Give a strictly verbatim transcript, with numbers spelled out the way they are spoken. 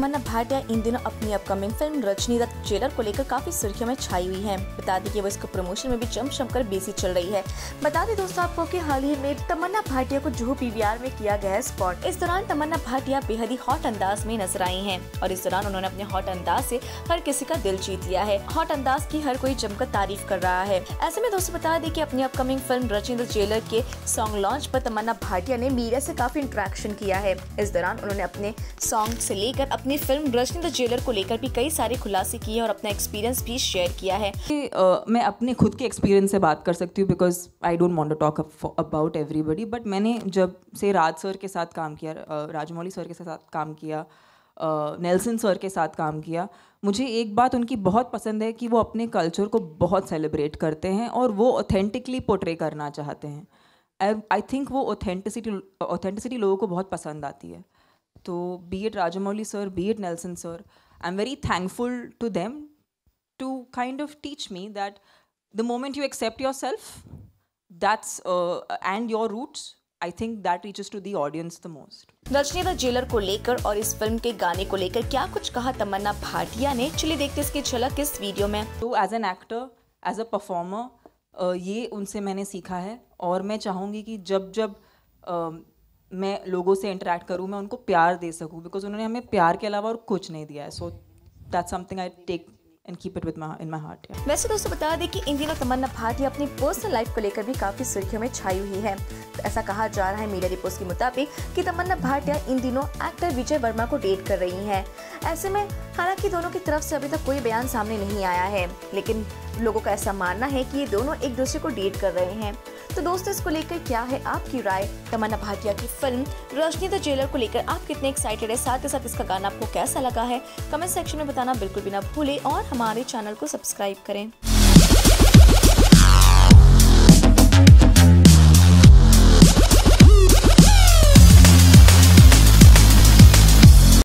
तमन्ना भाटिया इन दिनों अपनी upcoming film Rajni the Jailer को लेकर काफी सुर्खियों में छाई हुई हैं। बता दें कि वो इसको प्रमोशन में भी जम जम कर बिजी चल रही है। बता दें दोस्तों आपको कि हाल ही में तमन्ना भाटिया को जुहू पीवीआर में किया गया है स्पॉट। इस दौरान तमन्ना भाटिया बेहद ही हॉट अंदाज में नजर आई हैं और इस दौरान उन्होंने अपने हॉट अंदाज से हर किसी का दिल जीत लिया है। हॉट अंदाज की हर कोई जमकर तारीफ कर रहा है। ऐसे में दोस्तों बता दें कि अपनी upcoming film Rajni the Jailer के सॉन्ग लॉन्च पर तमन्ना भाटिया ने मीडिया से काफी इंटरेक्शन किया है। इस दौरान उन्होंने अपने सॉन्ग से लेकर अपनी फिल्म रजनी द जेलर को लेकर भी कई सारे खुलासे किए और अपना एक्सपीरियंस भी शेयर किया है। uh, मैं अपने खुद के एक्सपीरियंस से बात कर सकती हूँ because I don't want to talk about everybody, but मैंने जब से राज सर के साथ काम किया, uh, राजमौली सर के साथ काम किया, नेल्सन uh, सर के साथ काम किया, मुझे एक बात उनकी बहुत पसंद है कि वो अपने कल्चर को बहुत सेलिब्रेट करते हैं और वो ऑथेंटिकली पोर्ट्रे करना चाहते हैं। आई थिंक वो ऑथेंटिसिटी ऑथेंटिसिटी लोगों को बहुत पसंद आती है। तो be it Rajamouli sir, be it Nelson sir, I am very thankful to them to kind of teach me that the moment you accept your self that's and your roots, I think that reaches to the audience the most. Rajni the Jailer को लेकर और इस film के गाने को लेकर क्या कुछ कहा तमन्ना भाटिया ने, चलिए देखते इसकी झलक इस वीडियो में। तो as an actor, as a performer, ये उनसे मैंने सीखा है और मैं चाहूँगी कि जब जब uh, मैं लोगों से इंटरेक्ट करूँ मैं उनको प्यार दे सकूँ, बिकॉज उन्होंने हमें प्यार के अलावा और कुछ नहीं दिया है। So that's something I take and keep it with my in my heart. वैसे दोस्तों बता दें कि इन दिनों तमन्ना भाटिया अपनी पर्सनल लाइफ को लेकर भी काफी सुर्खियों में छाई हुई है। तो ऐसा कहा जा रहा है मीडिया रिपोर्ट्स के मुताबिक कि तमन्ना भाटिया इन दिनों एक्टर विजय वर्मा को डेट कर रही हैं। ऐसे में हालांकि दोनों की तरफ से अभी तक कोई बयान सामने नहीं आया है, लेकिन लोगों का ऐसा मानना है कि ये दोनों एक दूसरे को डेट कर रहे हैं। तो दोस्तों इसको लेकर क्या है आपकी राय? तमन्ना भाटिया की फिल्म रजनी द जेलर को लेकर आप कितने एक्साइटेड है? साथ ही साथ इसका गाना आपको कैसा लगा है? कमेंट सेक्शन में बताना बिल्कुल भी ना भूलें और हमारे चैनल को सब्सक्राइब करें।